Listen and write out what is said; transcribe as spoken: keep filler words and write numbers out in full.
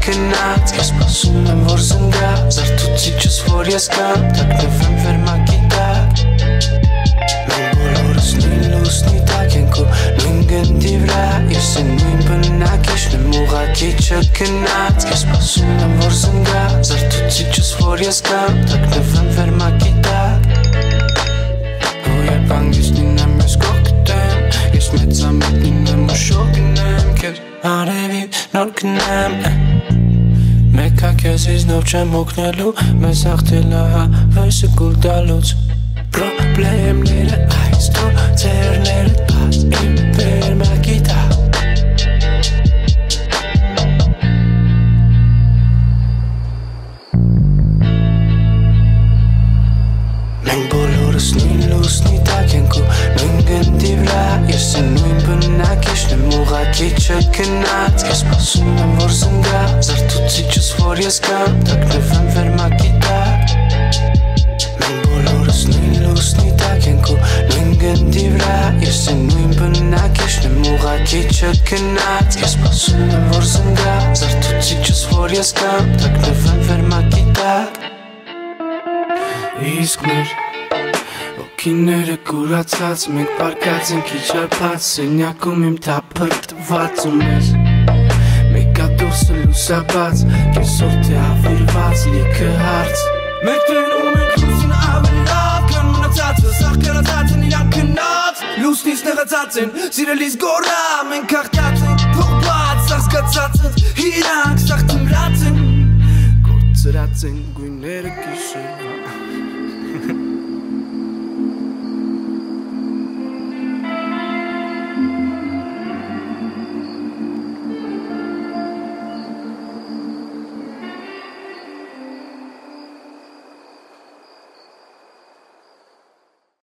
չկնած Ես սպասում եմ որ զնգա Զարթուցիչս որ ես կամ Թաքնվեմ վերմակի տակ Մենք բոլորս նույն լուսնի տակ ենք ու նույն գնդի վրա Ես են նույն բնակիչն եմ ուղղակի չկնած Ես սպասում եմ որ զնգա Զարթուցիչս որ ես կամ Թաքնվեմ վերմակի տակ Ու երբ անգիստին եմ ես կողքտեմ Ես մեծամետնին եմ ու շոկնեմ Քեզ արևի նոր կնեմ Մեկա քեզից նով չեմ հոգնելու Մեզ աղթել ահա վայսը կուլ տալուց Պրոբլեմները այս թո ձերները բաց իմ վերմակի տակ Մենք բոլորս նույն լուսնի տակ ենք ու նույն գնդի վրա Ես են նույն բնակիչն եմ ուղղակի չկնած Ես սպասում եմ որ զնգա Զարթուցիչս որ ես կամ Թաքնվեմ վերմակի տակ Մենք բոլորս նույն լուսնի տակ ենք ու նույն գնդի վրա Ես են նույն բնակիչն եմ ուղղակի չկնած Ես սպասում եմ որ զնգա Զարթուցիչս որ ես կամ Թաքնվեմ վերմակի տակ Իսկ մեր Ոգիները կուրացած Մենք պարկած ենք իջարպած Սենյակում իմ թափրտված ու մեզ Մեկա դուրսը լուսաբաց Կեսօր թե ավիրված լիքը հարց Մենք տենում ենք լուսին ավելավ Կան մնացածը սաղկարացած են իրան կնած Լուսնից նեղացած են սիրելիս գորա Մենք աղթած ենք փողված սաղսկացած են Իրանք սաղ թմրած են Գործրած են գույները կիշեր